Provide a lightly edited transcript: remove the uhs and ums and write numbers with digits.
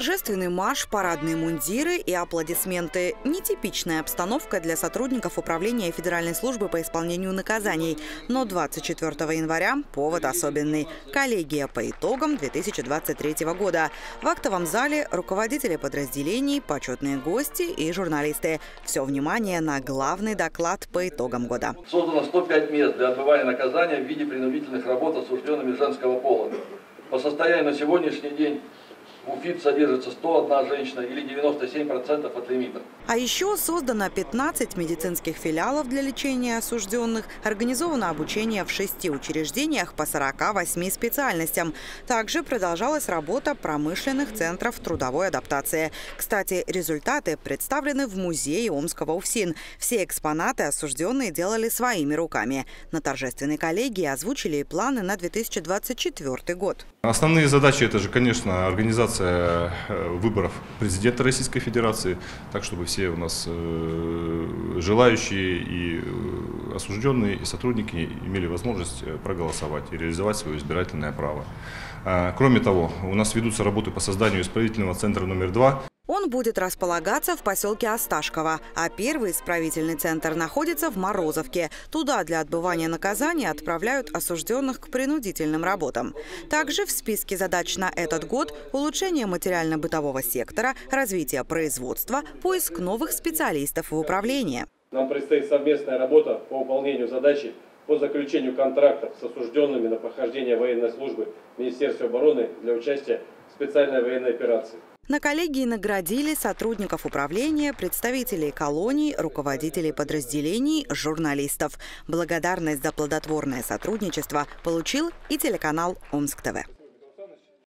Торжественный марш, парадные мундиры и аплодисменты. Нетипичная обстановка для сотрудников Управления Федеральной службы по исполнению наказаний. Но 24 января повод особенный. Коллегия по итогам 2023 года. В актовом зале руководители подразделений, почетные гости и журналисты. Все внимание на главный доклад по итогам года. Создано 105 мест для отбывания наказания в виде принудительных работ осужденными женского пола. По состоянию на сегодняшний день в УФИД содержится 101 женщина или 97% от лимита. А еще создано 15 медицинских филиалов для лечения осужденных, организовано обучение в 6 учреждениях по 48 специальностям. Также продолжалась работа промышленных центров трудовой адаптации. Кстати, результаты представлены в музее Омского УФСИН. Все экспонаты осужденные делали своими руками. На торжественной коллегии озвучили и планы на 2024 год. Основные задачи – это же, конечно, организация выборов президента Российской Федерации, так чтобы все у нас желающие и осужденные, и сотрудники имели возможность проголосовать и реализовать свое избирательное право. Кроме того, у нас ведутся работы по созданию исправительного центра номер 2. Он будет располагаться в поселке Осташково, а первый исправительный центр находится в Морозовке. Туда для отбывания наказания отправляют осужденных к принудительным работам. Также в списке задач на этот год улучшение материально-бытового сектора, развитие производства, поиск новых специалистов в управлении. Нам предстоит совместная работа по выполнению задачи по заключению контрактов с осужденными на прохождение военной службы в Министерстве обороны для участия в специальной военной операции. На коллегии наградили сотрудников управления, представителей колоний, руководителей подразделений, журналистов. Благодарность за плодотворное сотрудничество получил и телеканал Омск ТВ.